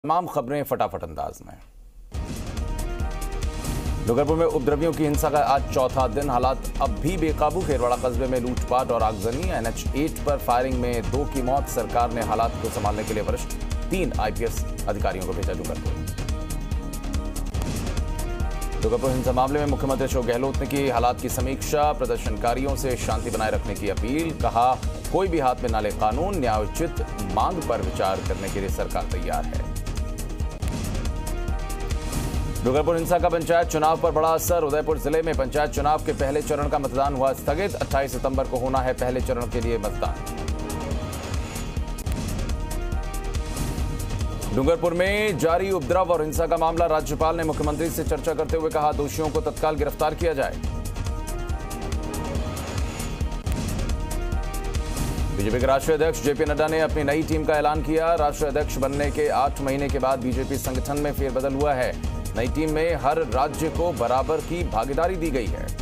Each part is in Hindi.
तमाम खबरें फटाफट अंदाज में। डूंगरपुर में उपद्रवियों की हिंसा का आज चौथा दिन, हालात अब भी बेकाबू। खेरवाड़ा कस्बे में लूटपाट और आगजनी। NH 8 पर फायरिंग में 2 की मौत। सरकार ने हालात को संभालने के लिए वरिष्ठ 3 IPS अधिकारियों को भेजा डूंगरपुर। डूंगरपुर हिंसा मामले में मुख्यमंत्री अशोक गहलोत ने की हालात की समीक्षा। प्रदर्शनकारियों से शांति बनाए रखने की अपील। कहा, कोई भी हाथ में ना ले कानून, न्यायोचित मांग पर विचार करने के लिए सरकार तैयार है। डूंगरपुर हिंसा का पंचायत चुनाव पर बड़ा असर। उदयपुर जिले में पंचायत चुनाव के पहले चरण का मतदान हुआ स्थगित। 28 सितंबर को होना है पहले चरण के लिए मतदान। डूंगरपुर में जारी उपद्रव और हिंसा का मामला। राज्यपाल ने मुख्यमंत्री से चर्चा करते हुए कहा, दोषियों को तत्काल गिरफ्तार किया जाए। बीजेपी के राष्ट्रीय अध्यक्ष JP नड्डा ने अपनी नई टीम का ऐलान किया। राष्ट्रीय अध्यक्ष बनने के 8 महीने के बाद बीजेपी संगठन में फेरबदल हुआ है। नई टीम में हर राज्य को बराबर की भागीदारी दी गई है।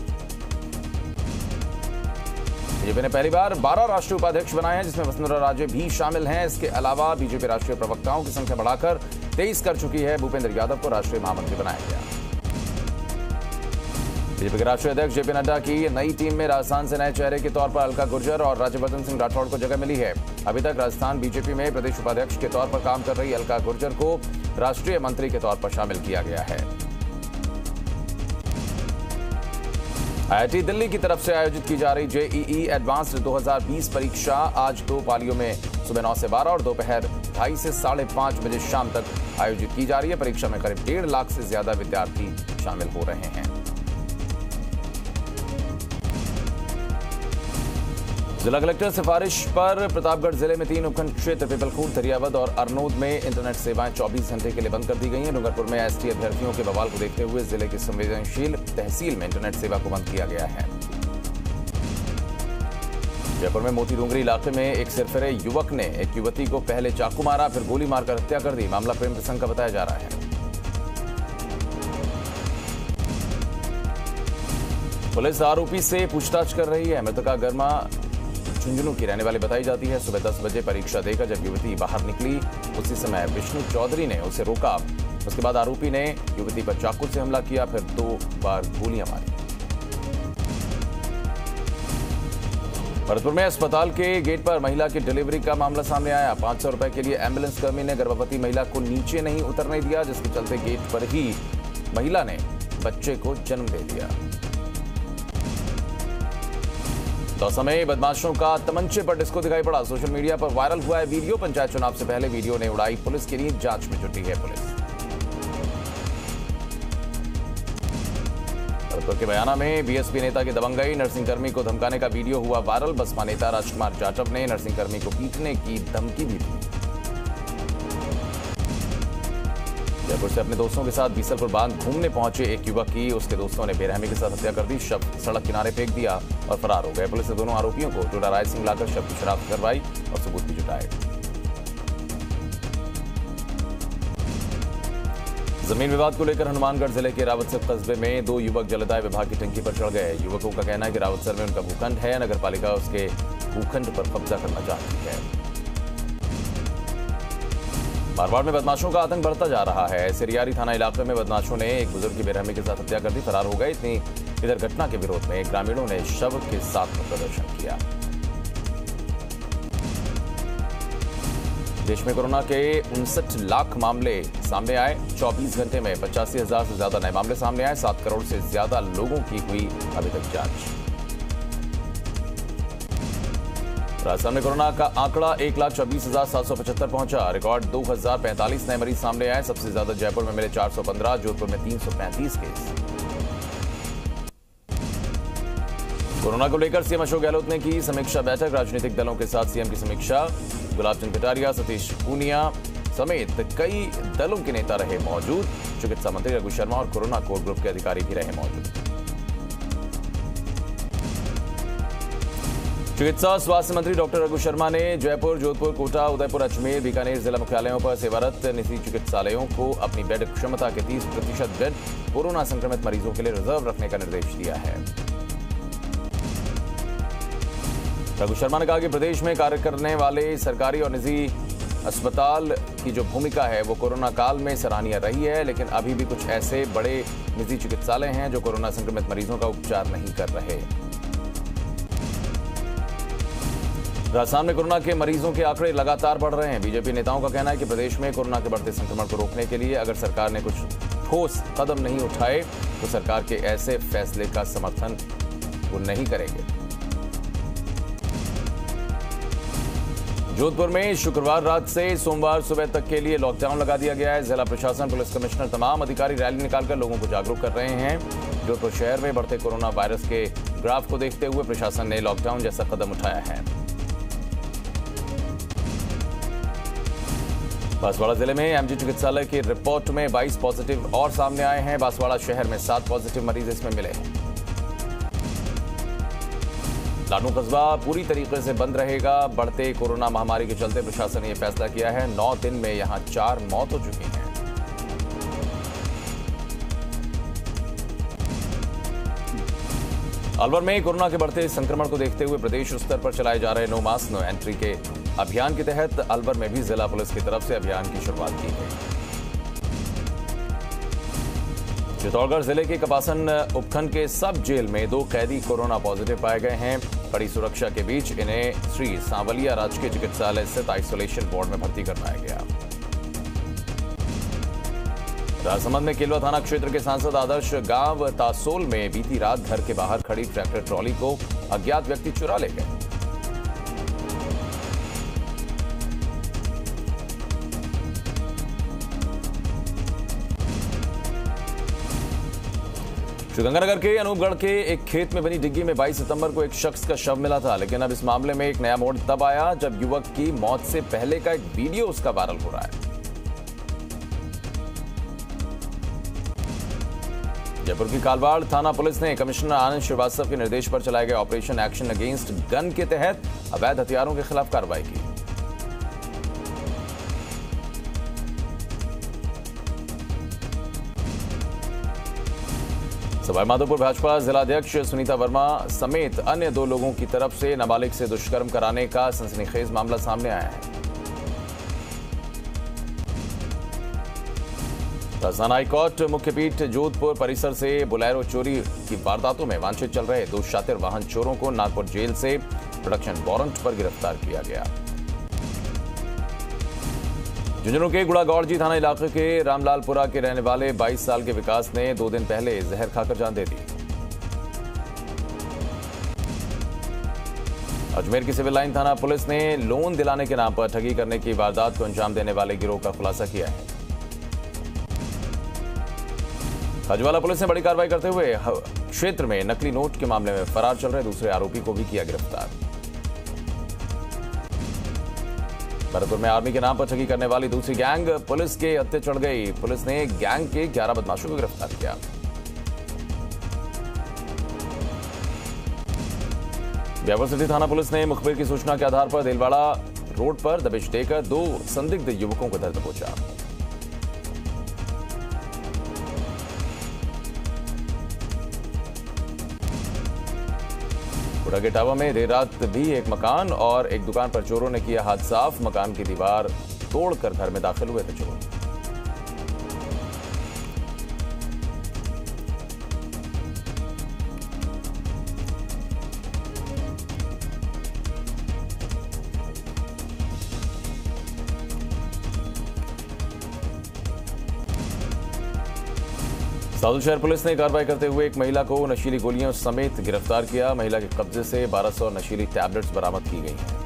बीजेपी ने पहली बार 12 राष्ट्रीय उपाध्यक्ष बनाए हैं, जिसमें वसुंधरा राजे भी शामिल हैं। इसके अलावा बीजेपी राष्ट्रीय प्रवक्ताओं की संख्या बढ़ाकर 23 कर चुकी है। भूपेंद्र यादव को राष्ट्रीय महामंत्री बनाया गया। बीजेपी के राष्ट्रीय अध्यक्ष JP नड्डा की नई टीम में राजस्थान से नए चेहरे के तौर पर अलका गुर्जर और राज्यवर्धन सिंह राठौड़ को जगह मिली है। अभी तक राजस्थान बीजेपी में प्रदेश उपाध्यक्ष के तौर पर काम कर रही अलका गुर्जर को राष्ट्रीय मंत्री के तौर पर शामिल किया गया है। IIT दिल्ली की तरफ से आयोजित की जा रही JEE एडवांस्ड 2020 परीक्षा आज 2 पालियों में सुबह 9 से 12 और दोपहर 2:30 से 5:30 बजे शाम तक आयोजित की जा रही है। परीक्षा में करीब 1.5 लाख से ज्यादा विद्यार्थी शामिल हो रहे हैं। जिला कलेक्टर सिफारिश पर प्रतापगढ़ जिले में 3 उपखंड क्षेत्र पीपलखूट, दरियावद और अरनोद में इंटरनेट सेवाएं 24 घंटे के लिए बंद कर दी गई हैं। डूंगरपुर में ST अभ्यर्थियों के बवाल को देखते हुए जिले की संवेदनशील तहसील में इंटरनेट सेवा को बंद किया गया है। जयपुर में मोती डूंगरी इलाके में एक सिरफिरे युवक ने एक युवती को पहले चाकू मारा, फिर गोली मारकर हत्या कर दी। मामला प्रेम प्रसंग का बताया जा रहा है। पुलिस आरोपी से पूछताछ कर रही है। मृतका गर्मा झुंझुनू की रहने वाली बताई जाती है। सुबह 10 बजे परीक्षा देकर जब युवती बाहर निकली, उसी समय विष्णु चौधरी ने उसे रोका। उसके बाद आरोपी ने युवती पर चाकू से हमला किया, फिर 2 बार गोलियां मारी। भरतपुर में अस्पताल के गेट पर महिला की डिलीवरी का मामला सामने आया। 500 रुपए के लिए एम्बुलेंस कर्मी ने गर्भवती महिला को नीचे नहीं उतरने दिया, जिसके चलते गेट पर ही महिला ने बच्चे को जन्म दे दिया। दौसा में बदमाशों का तमंचे पर डिस्को दिखाई पड़ा। सोशल मीडिया पर वायरल हुआ है वीडियो। पंचायत चुनाव से पहले वीडियो ने उड़ाई पुलिस की नींद। जांच में जुटी है पुलिस। भरतपुर के बयाना में BSP नेता की दबंगई। नर्सिंगकर्मी को धमकाने का वीडियो हुआ वायरल। बसपा नेता राजकुमार जाटव ने नर्सिंगकर्मी को पीटने की धमकी भी दी। जयपुर से अपने दोस्तों के साथ बीसलपुर बांध घूमने पहुंचे एक युवक की उसके दोस्तों ने बेरहमी के साथ हत्या कर दी। शव सड़क किनारे फेंक दिया और फरार हो गए। पुलिस ने दोनों आरोपियों को टोडा राय सिंह लाकर शव की शनाख्त करवाई और सबूत भी जुटाए। जमीन विवाद को लेकर हनुमानगढ़ जिले के रावतसर कस्बे में 2 युवक जलदाय विभाग की टंकी पर चढ़ गए। युवकों का कहना है कि रावतसर में उनका भूखंड है। नगर पालिका उसके भूखंड पर कब्जा करना चाहती है। मारवाड़ में बदमाशों का आतंक बढ़ता जा रहा है। सिरियारी थाना इलाके में बदमाशों ने एक बुजुर्ग की बेरहमी के साथ हत्या कर दी, फरार हो गए। इधर घटना के विरोध में ग्रामीणों ने शव के साथ में प्रदर्शन किया। देश में कोरोना के 59 लाख मामले सामने आए। 24 घंटे में 85,000 से ज्यादा नए मामले सामने आए। 7 करोड़ से ज्यादा लोगों की हुई अभी तक जांच। राजस्थान में कोरोना का आंकड़ा 1,24,775 पहुंचा। रिकॉर्ड 2,045 नए मरीज सामने आए। सबसे ज्यादा जयपुर में मिले 415, जोधपुर में 335 केस। कोरोना को लेकर CM अशोक गहलोत ने की समीक्षा बैठक। राजनीतिक दलों के साथ CM की समीक्षा। गुलाब चंद कटारिया, सतीश पूनिया समेत कई दलों के नेता रहे मौजूद। चिकित्सा मंत्री रघु शर्मा और कोरोना कोर ग्रुप के अधिकारी भी रहे मौजूद। चिकित्सा स्वास्थ्य मंत्री डॉक्टर रघु शर्मा ने जयपुर, जोधपुर, कोटा, उदयपुर, अजमेर, बीकानेर जिला मुख्यालयों पर सेवारत निजी चिकित्सालयों को अपनी बेड क्षमता के 30% बेड कोरोना संक्रमित मरीजों के लिए रिजर्व रखने का निर्देश दिया है। रघु शर्मा ने कहा कि प्रदेश में कार्य करने वाले सरकारी और निजी अस्पताल की जो भूमिका है वो कोरोना काल में सराहनीय रही है, लेकिन अभी भी कुछ ऐसे बड़े निजी चिकित्सालय हैं जो कोरोना संक्रमित मरीजों का उपचार नहीं कर रहे। राजस्थान में कोरोना के मरीजों के आंकड़े लगातार बढ़ रहे हैं। बीजेपी नेताओं का कहना है कि प्रदेश में कोरोना के बढ़ते संक्रमण को रोकने के लिए अगर सरकार ने कुछ ठोस कदम नहीं उठाए तो सरकार के ऐसे फैसले का समर्थन वो नहीं करेंगे। जोधपुर में शुक्रवार रात से सोमवार सुबह तक के लिए लॉकडाउन लगा दिया गया है। जिला प्रशासन, पुलिस कमिश्नर, तमाम अधिकारी रैली निकालकर लोगों को जागरूक कर रहे हैं। जोधपुर शहर में बढ़ते कोरोना वायरस के ग्राफ को देखते हुए प्रशासन ने लॉकडाउन जैसा कदम उठाया है। बांसवाड़ा जिले में एमजी चिकित्सालय की रिपोर्ट में 22 पॉजिटिव और सामने आए हैं। बांसवाड़ा शहर में 7 पॉजिटिव मरीज इसमें मिले हैं। लाडनू कस्बा पूरी तरीके से बंद रहेगा। बढ़ते कोरोना महामारी के चलते प्रशासन ने यह फैसला किया है। 9 दिन में यहां 4 मौत हो चुकी हैं। अलवर में कोरोना के बढ़ते संक्रमण को देखते हुए प्रदेश स्तर पर चलाए जा रहे नो मास्क नो एंट्री के अभियान के तहत अलवर में भी जिला पुलिस की तरफ से अभियान की शुरुआत की गई। चित्तौड़गढ़ जिले के कपासन उपखंड के सब जेल में 2 कैदी कोरोना पॉजिटिव पाए गए हैं। कड़ी सुरक्षा के बीच इन्हें श्री सांवलिया राजकीय चिकित्सालय स्थित आइसोलेशन वार्ड में भर्ती करवाया गया। राजसमंद में केलवा थाना क्षेत्र के सांसद आदर्श गांव तासोल में बीती रात घर के बाहर खड़ी ट्रैक्टर ट्रॉली को अज्ञात व्यक्ति चुरा ले गए। श्रीगंगानगर के अनूपगढ़ के एक खेत में बनी डिग्गी में 22 सितंबर को एक शख्स का शव मिला था, लेकिन अब इस मामले में एक नया मोड़ तब आया जब युवक की मौत से पहले का एक वीडियो उसका वायरल हो रहा है। जयपुर की कालवाड़ थाना पुलिस ने कमिश्नर आनंद श्रीवास्तव के निर्देश पर चलाए गए ऑपरेशन एक्शन अगेंस्ट गन के तहत अवैध हथियारों के खिलाफ कार्रवाई की। सवाईमाधोपुर भाजपा जिलाध्यक्ष सुनीता वर्मा समेत अन्य 2 लोगों की तरफ से नाबालिग से दुष्कर्म कराने का सनसनीखेज मामला सामने आया है। राजस्थान हाईकोर्ट मुख्य पीठ जोधपुर परिसर से बोलेरो चोरी की वारदातों में वांछित चल रहे 2 शातिर वाहन चोरों को नागपुर जेल से प्रोडक्शन वारंट पर गिरफ्तार किया गया। झुंझुनू के गुड़ागौड़जी थाना इलाके के रामलालपुरा के रहने वाले 22 साल के विकास ने 2 दिन पहले जहर खाकर जान दे दी। अजमेर की सिविल लाइन थाना पुलिस ने लोन दिलाने के नाम पर ठगी करने की वारदात को अंजाम देने वाले गिरोह का खुलासा किया है। हजवाला पुलिस ने बड़ी कार्रवाई करते हुए क्षेत्र में नकली नोट के मामले में फरार चल रहे दूसरे आरोपी को भी किया गिरफ्तार। भरतपुर में आर्मी के नाम पर ठगी करने वाली दूसरी गैंग पुलिस के हत्थे चढ़ गई। पुलिस ने गैंग के 11 बदमाशों को गिरफ्तार किया। ब्यावर सिटी थाना पुलिस ने मुखबिर की सूचना के आधार पर देलवाड़ा रोड पर दबिश देकर 2 संदिग्ध युवकों को दर्द पहुंचा। गुड़ागेटावा में देर रात भी एक मकान और एक दुकान पर चोरों ने किया हाथ साफ। मकान की दीवार तोड़कर घर में दाखिल हुए थे चोर। सादुलशहर पुलिस ने कार्रवाई करते हुए एक महिला को नशीली गोलियों समेत गिरफ्तार किया। महिला के कब्जे से 1200 नशीली टैबलेट्स बरामद की गई हैं।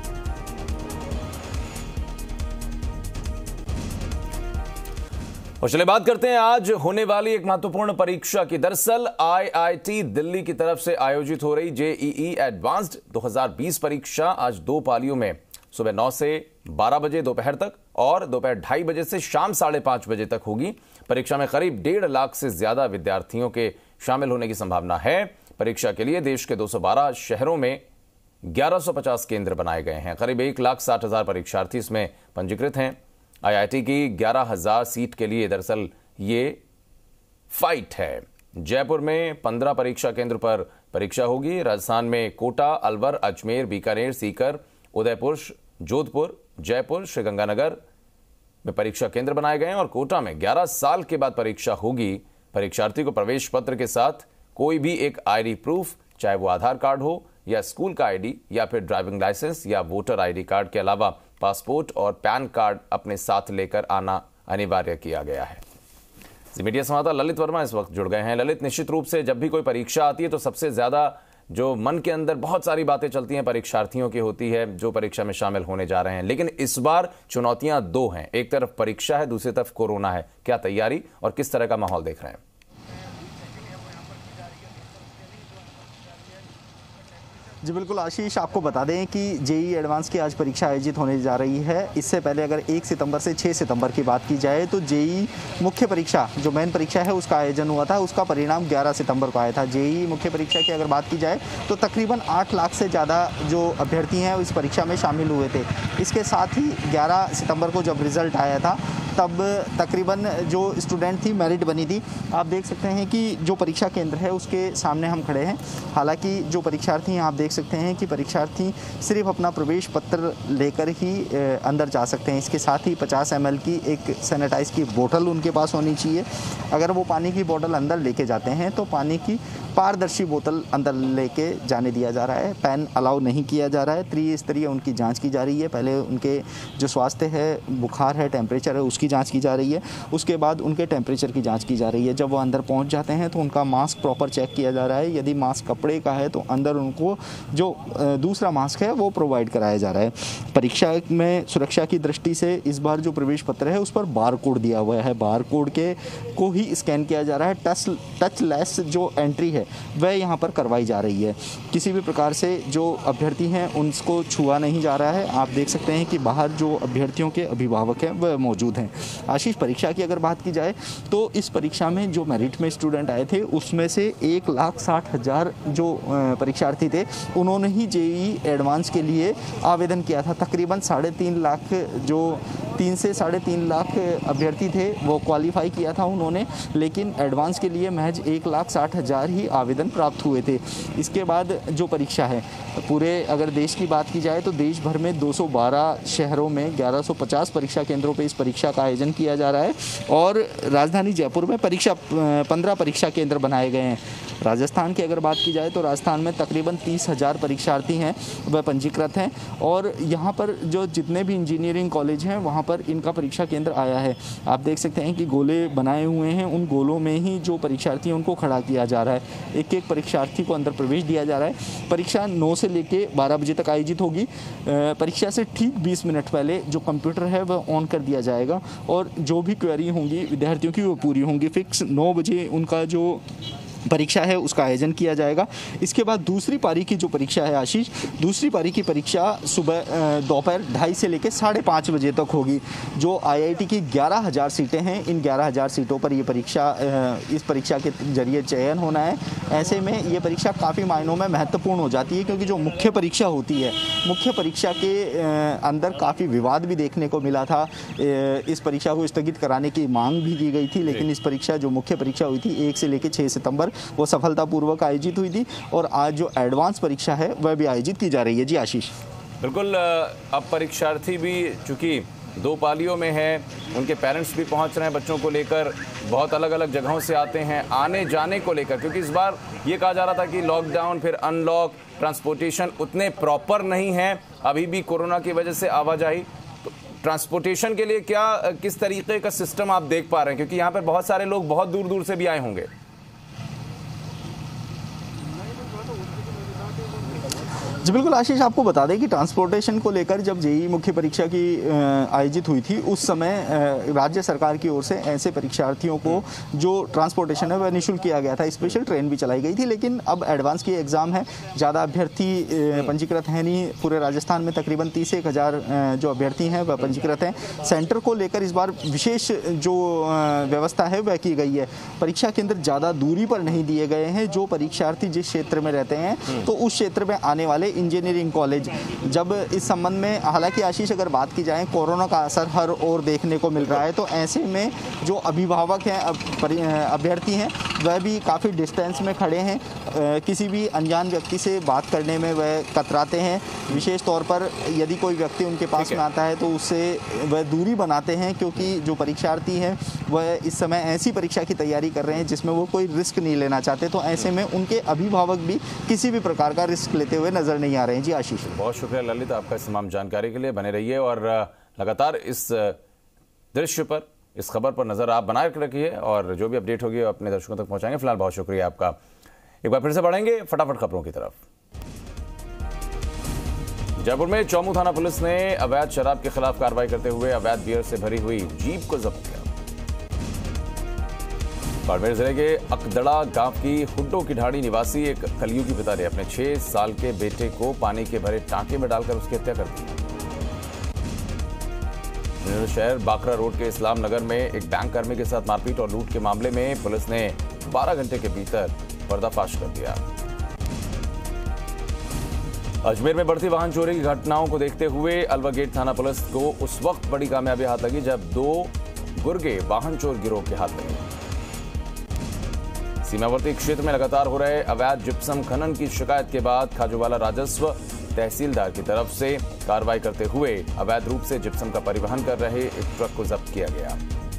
और चलिए बात करते हैं आज होने वाली एक महत्वपूर्ण परीक्षा की। दरअसल आईआईटी दिल्ली की तरफ से आयोजित हो रही जेईई एडवांस्ड 2020 परीक्षा आज 2 पालियों में सुबह 9 से 12 बजे दोपहर तक और दोपहर 2:30 बजे से शाम 5:30 बजे तक होगी। परीक्षा में करीब 1.5 लाख से ज्यादा विद्यार्थियों के शामिल होने की संभावना है। परीक्षा के लिए देश के 212 शहरों में 1150 केंद्र बनाए गए हैं। करीब 1,60,000 परीक्षार्थी इसमें पंजीकृत हैं। आईआईटी की 11,000 सीट के लिए दरअसल ये फाइट है। जयपुर में 15 परीक्षा केंद्र पर परीक्षा होगी। राजस्थान में कोटा, अलवर, अजमेर, बीकानेर, सीकर, उदयपुर, जोधपुर, जयपुर, श्रीगंगानगर, में परीक्षा केंद्र बनाए गए हैं और कोटा में 11 साल के बाद परीक्षा होगी। परीक्षार्थी को प्रवेश पत्र के साथ कोई भी एक आईडी प्रूफ, चाहे वो आधार कार्ड हो या स्कूल का आईडी या फिर ड्राइविंग लाइसेंस या वोटर आईडी कार्ड के अलावा पासपोर्ट और पैन कार्ड अपने साथ लेकर आना अनिवार्य किया गया है। मीडिया संवाददाता ललित वर्मा इस वक्त जुड़ गए हैं। ललित, निश्चित रूप से जब भी कोई परीक्षा आती है तो सबसे ज्यादा जो मन के अंदर बहुत सारी बातें चलती हैं परीक्षार्थियों की होती है जो परीक्षा में शामिल होने जा रहे हैं, लेकिन इस बार चुनौतियां दो हैं। एक तरफ परीक्षा है, दूसरी तरफ कोरोना है। क्या तैयारी और किस तरह का माहौल देख रहे हैं? जी बिल्कुल आशीष, आपको बता दें कि जेईई एडवांस की आज परीक्षा आयोजित होने जा रही है। इससे पहले अगर 1 सितंबर से 6 सितंबर की बात की जाए तो जेईई मुख्य परीक्षा जो मेन परीक्षा है उसका आयोजन हुआ था, उसका परिणाम 11 सितंबर को आया था। जेईई मुख्य परीक्षा की अगर बात की जाए तो तकरीबन 8 लाख से ज़्यादा जो अभ्यर्थी हैं इस परीक्षा में शामिल हुए थे। इसके साथ ही 11 सितंबर को जब रिज़ल्ट आया था तब तकरीबन जो स्टूडेंट थी मेरिट बनी थी। आप देख सकते हैं कि जो परीक्षा केंद्र है उसके सामने हम खड़े हैं। हालांकि जो परीक्षार्थी हैं आप देख सकते हैं कि परीक्षार्थी सिर्फ अपना प्रवेश पत्र लेकर ही अंदर जा सकते हैं। इसके साथ ही 50 ml की एक सैनिटाइज की बोतल उनके पास होनी चाहिए। अगर वो पानी की बोतल अंदर लेके जाते हैं तो पानी की पारदर्शी बोतल अंदर लेके जाने दिया जा रहा है। पेन अलाउ नहीं किया जा रहा है। त्रिस्तरीय उनकी जांच की जा रही है। पहले उनके जो स्वास्थ्य है, बुखार है, टेम्परेचर है, उसकी जांच की जा रही है। उसके बाद उनके टेम्परेचर की जांच की जा रही है। जब वो अंदर पहुंच जाते हैं तो उनका मास्क प्रॉपर चेक किया जा रहा है। यदि मास्क कपड़े का है तो अंदर उनको जो दूसरा मास्क है वो प्रोवाइड कराया जा रहा है। परीक्षा में सुरक्षा की दृष्टि से इस बार जो प्रवेश पत्र है उस पर बार कोड दिया हुआ है। बार कोड के को ही स्कैन किया जा रहा है। टचलेस जो एंट्री है वह यहाँ पर करवाई जा रही है। किसी भी प्रकार से जो अभ्यर्थी हैं उनको छुआ नहीं जा रहा है। आप देख सकते हैं कि बाहर जो अभ्यर्थियों के अभिभावक हैं वह मौजूद हैं। आशीष, परीक्षा की अगर बात की जाए तो इस परीक्षा में जो मेरिट में स्टूडेंट आए थे उसमें से 1,60,000 जो परीक्षार्थी थे उन्होंने ही जेईई एडवांस के लिए आवेदन किया था। तकरीबन 3.5 लाख जो 3 से 3.5 लाख अभ्यर्थी थे वो क्वालिफाई किया था उन्होंने, लेकिन एडवांस के लिए महज 1,60,000 ही आवेदन प्राप्त हुए थे। इसके बाद जो परीक्षा है पूरे अगर देश की बात की जाए तो देश भर में 212 शहरों में 1150 परीक्षा केंद्रों पे इस परीक्षा का आयोजन किया जा रहा है और राजधानी जयपुर में 15 परीक्षा केंद्र बनाए गए हैं। राजस्थान की अगर बात की जाए तो राजस्थान में तकरीबन 30,000 परीक्षार्थी हैं वह पंजीकृत हैं और यहाँ पर जो जितने भी इंजीनियरिंग कॉलेज हैं वहाँ पर इनका परीक्षा केंद्र आया है। आप देख सकते हैं कि गोले बनाए हुए हैं, उन गोलों में ही जो परीक्षार्थी हैं उनको खड़ा किया जा रहा है। एक एक परीक्षार्थी को अंदर प्रवेश दिया जा रहा है। परीक्षा 9 से लेकर 12 बजे तक आयोजित होगी। परीक्षा से ठीक 20 मिनट पहले जो कंप्यूटर है वह ऑन कर दिया जाएगा और जो भी क्वेरी होंगी विद्यार्थियों की वो पूरी होंगी। फिक्स 9 बजे उनका जो परीक्षा है उसका आयोजन किया जाएगा। इसके बाद दूसरी पारी की जो परीक्षा है आशीष, दूसरी पारी की परीक्षा सुबह दोपहर 2:30 से लेकर 5:30 बजे तक होगी। जो आईआईटी की 11,000 सीटें हैं, इन 11,000 सीटों पर ये परीक्षा इस परीक्षा के जरिए चयन होना है। ऐसे में ये परीक्षा काफ़ी मायनों में महत्वपूर्ण हो जाती है क्योंकि जो मुख्य परीक्षा होती है, मुख्य परीक्षा के अंदर काफ़ी विवाद भी देखने को मिला था। इस परीक्षा को स्थगित कराने की मांग भी की गई थी, लेकिन इस परीक्षा जो मुख्य परीक्षा हुई थी 1 से लेकर 6 सितंबर वो सफलतापूर्वक आयोजित हुई थी और आज जो एडवांस परीक्षा है वह भी आयोजित की जा रही है। जी आशीष। बिल्कुल, अब परीक्षार्थी भी चूंकि 2 पालियों में है, उनके पेरेंट्स भी पहुंच रहे हैं बच्चों को लेकर, बहुत अलग अलग जगहों से आते हैं आने जाने को लेकर, क्योंकि इस बार ये कहा जा रहा था कि लॉकडाउन फिर अनलॉक, ट्रांसपोर्टेशन उतने प्रॉपर नहीं है अभी भी कोरोना की वजह से आवाजाही। तो ट्रांसपोर्टेशन के लिए क्या किस तरीके का सिस्टम आप देख पा रहे हैं, क्योंकि यहाँ पर बहुत सारे लोग बहुत दूर दूर से भी आए होंगे? जी बिल्कुल आशीष, आपको बता दें कि ट्रांसपोर्टेशन को लेकर जब जेईई मुख्य परीक्षा की आयोजित हुई थी उस समय राज्य सरकार की ओर से ऐसे परीक्षार्थियों को जो ट्रांसपोर्टेशन है वह निःशुल्क किया गया था। स्पेशल ट्रेन भी चलाई गई थी, लेकिन अब एडवांस की एग्ज़ाम है, ज़्यादा अभ्यर्थी पंजीकृत हैं नहीं। पूरे राजस्थान में तकरीबन 31,000 जो अभ्यर्थी हैं वह पंजीकृत हैं। सेंटर को लेकर इस बार विशेष जो व्यवस्था है वह की गई है। परीक्षा केंद्र ज़्यादा दूरी पर नहीं दिए गए हैं। जो परीक्षार्थी जिस क्षेत्र में रहते हैं तो उस क्षेत्र में आने वाले इंजीनियरिंग कॉलेज, जब इस संबंध में हालांकि आशीष अगर बात की जाए कोरोना का असर हर ओर देखने को मिल रहा है, तो ऐसे में जो अभिभावक हैं अभ्यर्थी हैं वह भी काफ़ी डिस्टेंस में खड़े हैं। किसी भी अनजान व्यक्ति से बात करने में वह कतराते हैं। विशेष तौर पर यदि कोई व्यक्ति उनके पास में आता है तो उससे वह दूरी बनाते हैं, क्योंकि जो परीक्षार्थी हैं वह इस समय ऐसी परीक्षा की तैयारी कर रहे हैं जिसमें वो कोई रिस्क नहीं लेना चाहते। तो ऐसे में उनके अभिभावक भी किसी भी प्रकार का रिस्क लेते हुए नजर नहीं आ रहे हैं। जी आशीष, बहुत शुक्रिया ललित आपका इस तमाम जानकारी के लिए। बने रहिए और लगातार इस दृश्य पर, इस खबर पर नजर आप बनाए रखिए और जो भी अपडेट होगी अपने दर्शकों तक पहुंचाएंगे। फिलहाल बहुत शुक्रिया आपका। एक बार फिर से बढ़ेंगे फटाफट खबरों की तरफ। जयपुर में चौमू थाना पुलिस ने अवैध शराब के खिलाफ कार्रवाई करते हुए अवैध बियर से भरी हुई जीप को जब्त किया। बाड़मेर जिले के अकदड़ा गांव की हुड्डो की ढाड़ी निवासी एक कलयुगी पिता ने अपने 6 साल के बेटे को पानी के भरे टांके में डालकर उसकी हत्या कर दी। शहर बाकरा रोड के इस्लाम नगर में एक बैंक कर्मी के साथ मारपीट और लूट के मामले में पुलिस ने 12 घंटे के भीतर पर्दाफाश कर दिया। अजमेर में बढ़ती वाहन चोरी की घटनाओं को देखते हुए अलवा गेट थाना पुलिस को उस वक्त बड़ी कामयाबी हाथ लगी जब 2 गुर्गे वाहन चोर गिरोह के हाथ लगे। सीमावर्ती क्षेत्र में लगातार हो रहे अवैध जिप्सम खनन की शिकायत के बाद खाजूवाला राजस्व तहसीलदार की तरफ से कार्रवाई करते हुए अवैध रूप से जिप्सम का परिवहन कर रहे एक ट्रक को जब्त किया गया।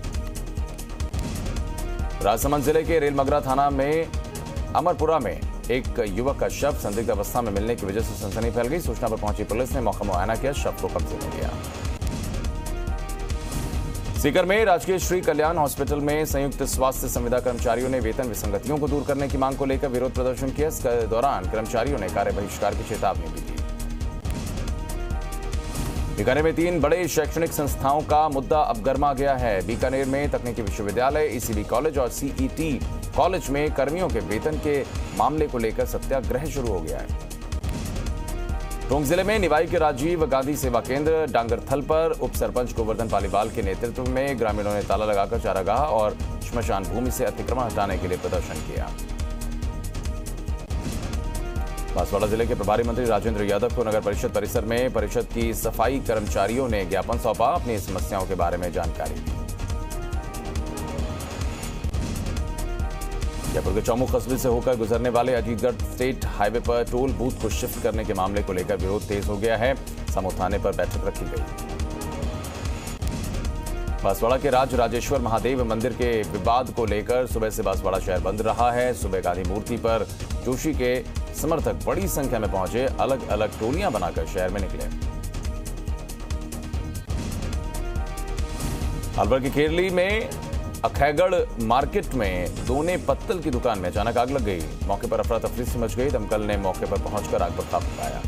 राजसमंद जिले के रेलमगरा थाना में अमरपुरा में एक युवक का शव संदिग्ध अवस्था में मिलने की वजह से सनसनी फैल गई। सूचना पर पहुंची पुलिस ने मौका मुआयना किया, शव को कब्जे में लिया। सीकर में राजकीय श्री कल्याण हॉस्पिटल में संयुक्त स्वास्थ्य संविदा कर्मचारियों ने वेतन विसंगतियों को दूर करने की मांग को लेकर विरोध प्रदर्शन किया। इस दौरान कर्मचारियों ने कार्य बहिष्कार की चेतावनी भी दी। बीकानेर में 3 बड़े शैक्षणिक संस्थाओं का मुद्दा अब गर्मा गया है। बीकानेर में तकनीकी विश्वविद्यालय, ईसीबी कॉलेज और सीईटी कॉलेज में कर्मियों के वेतन के मामले को लेकर सत्याग्रह शुरू हो गया है। टोंक जिले में निवाई के राजीव गांधी सेवा केंद्र डांगरथल पर उप सरपंच गोवर्धन पालीवाल के नेतृत्व में ग्रामीणों ने ताला लगाकर चारागाह और श्मशान भूमि से अतिक्रमण हटाने के लिए प्रदर्शन किया। बांसवाड़ा जिले के प्रभारी मंत्री राजेंद्र यादव को नगर परिषद परिसर में परिषद की सफाई कर्मचारियों ने ज्ञापन सौंपा, अपनी समस्याओं के बारे में जानकारी दी। जयपुर के चौमू कस्बे से होकर गुजरने वाले अजीतगढ़ स्टेट हाईवे पर टोल बूथ को शिफ्ट करने के मामले को लेकर विरोध तेज हो गया है। समूह थाने पर बैठक रखी गई। बांसवाड़ा के राजेश्वर महादेव मंदिर के विवाद को लेकर सुबह से बांसवाड़ा शहर बंद रहा है। सुबह गांधी मूर्ति पर जोशी के समर्थक बड़ी संख्या में पहुंचे, अलग अलग टोलियां बनाकर शहर में निकले। अलवर की खेरली में अखैगढ़ मार्केट में दोने पत्तल की दुकान में अचानक आग लग गई। मौके पर अफरा तफरी सी मच गई। दमकल ने मौके पर पहुंचकर आग पर काबू पाया।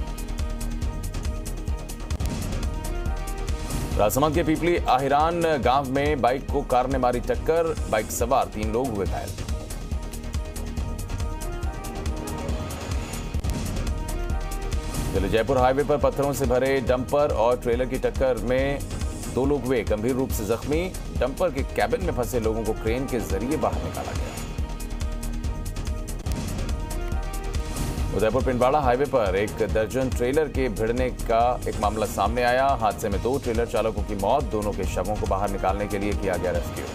राजसमंद के पीपली आहिरान गांव में बाइक को कार ने मारी टक्कर, बाइक सवार 3 लोग हुए घायल। दिल्ली जयपुर हाईवे पर पत्थरों से भरे डंपर और ट्रेलर की टक्कर में 2 लोग हुए गंभीर रूप से जख्मी। डंपर के कैबिन में फंसे लोगों को क्रेन के जरिए बाहर निकाला गया। उदयपुर पिंडवाड़ा हाईवे पर 1 दर्जन ट्रेलर के भिड़ने का एक मामला सामने आया। हादसे में 2 ट्रेलर चालकों की मौत, दोनों के शवों को बाहर निकालने के लिए किया गया रेस्क्यू।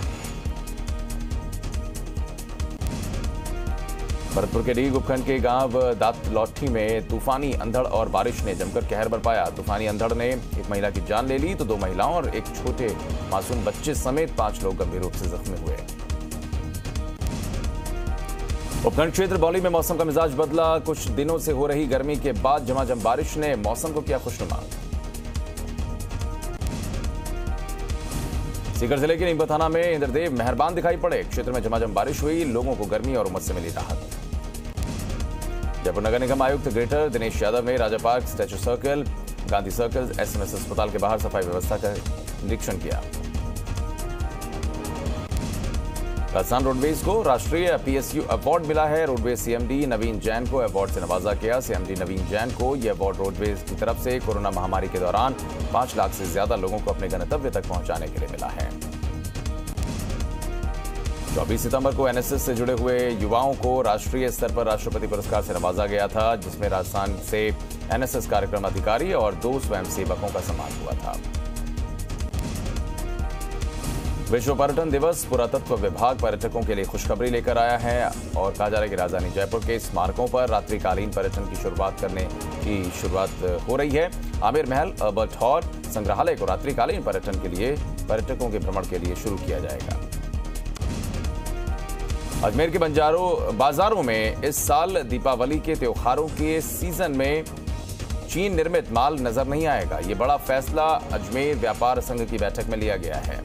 भरतपुर के डी उपखंड के गांव दातलौठी में तूफानी अंधड़ और बारिश ने जमकर कहर बरपाया। तूफानी अंधड़ ने एक महिला की जान ले ली तो 2 महिलाओं और एक छोटे मासूम बच्चे समेत 5 लोग गंभीर रूप से जख्मी हुए। उपखंड क्षेत्र बौली में मौसम का मिजाज बदला। कुछ दिनों से हो रही गर्मी के बाद झमाझम बारिश ने मौसम को किया खुशनुमा। सीकर जिले के नीमका थाना में इंद्रदेव मेहरबान दिखाई पड़े। क्षेत्र में झमाझम बारिश हुई, लोगों को गर्मी और उमस से मिली राहत। जयपुर नगर निगम आयुक्त ग्रेटर दिनेश यादव ने Raja park, statue circle, Gandhi circle, SMS अस्पताल के बाहर सफाई व्यवस्था का निरीक्षण किया। राजस्थान रोडवेज को राष्ट्रीय पीएसयू अवार्ड मिला है। रोडवेज सीएमडी नवीन जैन को अवार्ड से नवाजा गया। सीएमडी नवीन जैन को यह अवार्ड रोडवेज की तरफ से कोरोना महामारी के दौरान 5 लाख से ज्यादा लोगों को अपने गंतव्य तक पहुंचाने के लिए मिला है। 24 सितंबर को एनएसएस से जुड़े हुए युवाओं को राष्ट्रीय स्तर पर राष्ट्रपति पुरस्कार से नवाजा गया था, जिसमें राजस्थान से एनएसएस कार्यक्रम अधिकारी और 2 स्वयंसेवकों का सम्मान हुआ था। विश्व पर्यटन दिवस पुरातत्व विभाग पर्यटकों के लिए खुशखबरी लेकर आया है और कहा जा रहा है कि राजधानी जयपुर के स्मारकों पर रात्रिकालीन पर्यटन की शुरुआत हो रही है। आमिर महल, अल्बर्ट हॉल संग्रहालय को रात्रिकालीन पर्यटन के लिए पर्यटकों के भ्रमण के लिए शुरू किया जाएगा। अजमेर के बाजारों में इस साल दीपावली के त्योहारों के सीजन में चीन निर्मित माल नजर नहीं आएगा। ये बड़ा फैसला अजमेर व्यापार संघ की बैठक में लिया गया है।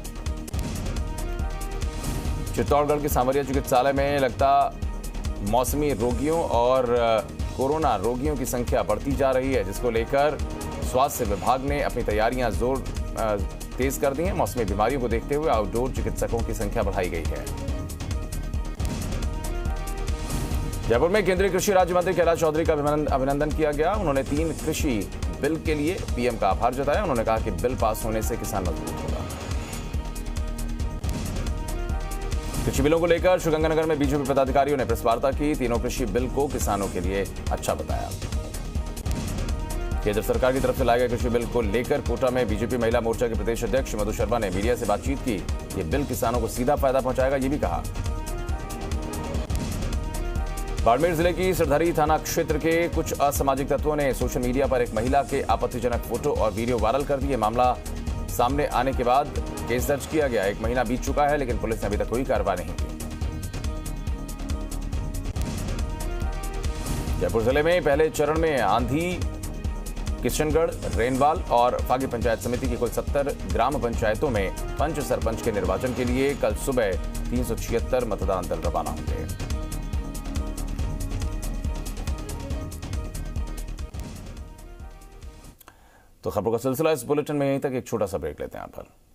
चित्तौड़गढ़ के सांवरिया चिकित्सालय में लगता मौसमी रोगियों और कोरोना रोगियों की संख्या बढ़ती जा रही है, जिसको लेकर स्वास्थ्य विभाग ने अपनी तैयारियां तेज कर दी हैं। मौसमी बीमारियों को देखते हुए आउटडोर चिकित्सकों की संख्या बढ़ाई गई है। जयपुर में केंद्रीय कृषि राज्य मंत्री कैलाश चौधरी का अभिनंदन किया गया। उन्होंने 3 कृषि बिल के लिए पीएम का आभार जताया। उन्होंने कहा कि बिल पास होने से किसान मजबूत होगा। कृषि बिलों को लेकर श्रीगंगानगर में बीजेपी पदाधिकारियों ने प्रेस वार्ता की। तीनों कृषि बिल को किसानों के लिए अच्छा बताया। केंद्र सरकार की तरफ से लाए गए कृषि बिल को लेकर कोटा में बीजेपी महिला मोर्चा के प्रदेश अध्यक्ष मधु शर्मा ने मीडिया से बातचीत की। ये बिल किसानों को सीधा फायदा पहुंचाएगा, ये भी कहा। बाड़मेर जिले की सिरधरी थाना क्षेत्र के कुछ असामाजिक तत्वों ने सोशल मीडिया पर एक महिला के आपत्तिजनक फोटो और वीडियो वायरल कर दिए। मामला सामने आने के बाद केस दर्ज किया गया। 1 महीना बीत चुका है, लेकिन पुलिस ने अभी तक कोई कार्रवाई नहीं की। जयपुर जिले में पहले चरण में आंधी, किशनगढ़, रेनवाल और फागी पंचायत समिति की कुल 70 ग्राम पंचायतों में पंच सरपंच के निर्वाचन के लिए कल सुबह 376 मतदान दल रवाना होंगे। तो खबरों का सिलसिला इस बुलेटिन में यहीं तक। एक छोटा सा ब्रेक लेते हैं यहाँ पर।